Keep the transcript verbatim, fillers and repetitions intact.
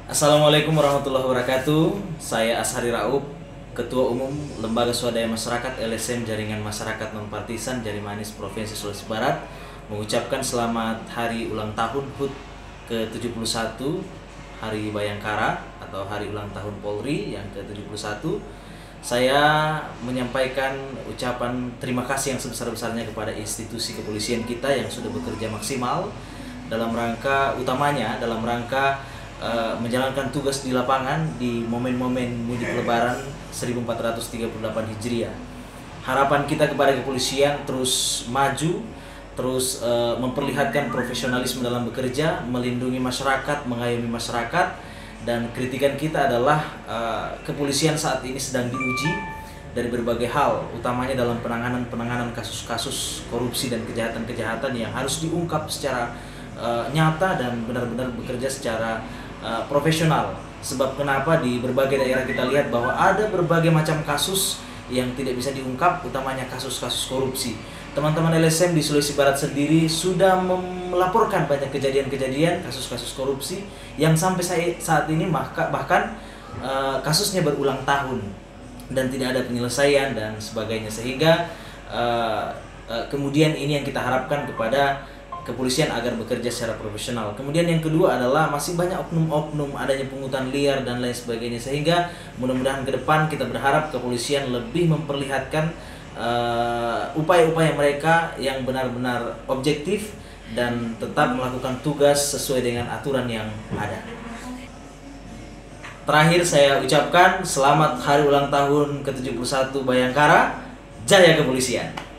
Assalamualaikum warahmatullahi wabarakatuh. Saya Ashari Raup, Ketua Umum Lembaga Swadaya Masyarakat L S M Jaringan Masyarakat Non-Partisan Jarimanis Provinsi Sulawesi Barat, mengucapkan selamat hari ulang tahun H U T ke tujuh puluh satu, Hari Bayangkara atau Hari Ulang Tahun Polri yang ke tujuh puluh satu. Saya menyampaikan ucapan terima kasih yang sebesar-besarnya kepada institusi kepolisian kita yang sudah bekerja maksimal dalam rangka utamanya dalam rangka Uh, menjalankan tugas di lapangan di momen-momen mudik lebaran seribu empat ratus tiga puluh delapan Hijriah. Harapan kita kepada kepolisian terus maju, terus uh, memperlihatkan profesionalisme dalam bekerja, melindungi masyarakat, mengayomi masyarakat, dan kritikan kita adalah uh, kepolisian saat ini sedang diuji dari berbagai hal, utamanya dalam penanganan-penanganan kasus-kasus korupsi dan kejahatan-kejahatan yang harus diungkap secara uh, nyata dan benar-benar bekerja secara Uh, profesional. Sebab kenapa di berbagai daerah kita lihat bahwa ada berbagai macam kasus yang tidak bisa diungkap, utamanya kasus-kasus korupsi. Teman-teman L S M di Sulawesi Barat sendiri sudah melaporkan banyak kejadian-kejadian kasus-kasus korupsi yang sampai saat ini bahkan uh, kasusnya berulang tahun dan tidak ada penyelesaian dan sebagainya, sehingga uh, uh, kemudian ini yang kita harapkan kepada kepolisian agar bekerja secara profesional. Kemudian yang kedua adalah masih banyak oknum-oknum, adanya pungutan liar dan lain sebagainya, sehingga mudah-mudahan ke depan kita berharap kepolisian lebih memperlihatkan upaya-upaya uh, mereka yang benar-benar objektif dan tetap melakukan tugas sesuai dengan aturan yang ada. Terakhir saya ucapkan selamat hari ulang tahun ke tujuh puluh satu Bayangkara, Jaya Kepolisian.